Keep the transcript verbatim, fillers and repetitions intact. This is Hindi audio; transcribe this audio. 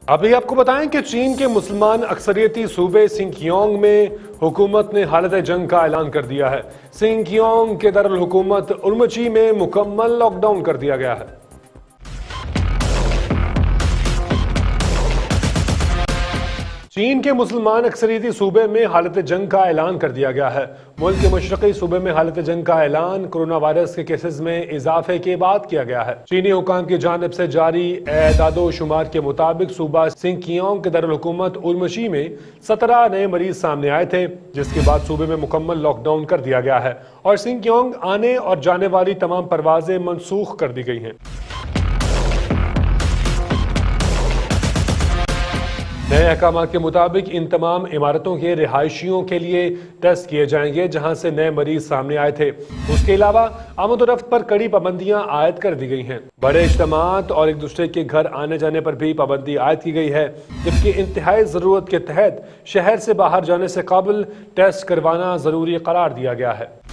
अभी आपको बताएं कि चीन के मुसलमान अक्सरियती सूबे सिंकियोंग में हुकूमत ने हालत जंग का ऐलान कर दिया है। सिंकियोंग के दरुल हुकूमत उर्मची में मुकम्मल लॉकडाउन कर दिया गया है। चीन के मुसलमान अक्सरियती सूबे में हालत जंग का ऐलान कर दिया गया है। मुल्क के मशरक़ी सूबे में हालत जंग का ऐलान कोरोना वायरस के केसेस में इजाफे के बाद किया गया है। चीनी हुकाम की जानिब से जारी एदादो शुमार के मुताबिक सूबा सिंकियोंग के दरुल हुकूमत उर्मची में सत्रह नए मरीज सामने आए थे, जिसके बाद सूबे में मुकम्मल लॉकडाउन कर दिया गया है और सिंकियोंग आने और जाने वाली तमाम परवाजें मनसूख कर दी गई हैं। नए अहकाम के मुताबिक इन तमाम इमारतों के रिहायशियों के लिए टेस्ट किए जाएंगे जहां से नए मरीज सामने आए थे। उसके अलावा आमद-ओ-रफ्त पर कड़ी पाबंदियां आयद कर दी गई हैं। बड़े इज्तिमात और एक दूसरे के घर आने जाने पर भी पाबंदी आयद की गई है, जबकि इंतहाई जरूरत के तहत शहर से बाहर जाने से कबल टेस्ट करवाना जरूरी करार दिया गया है।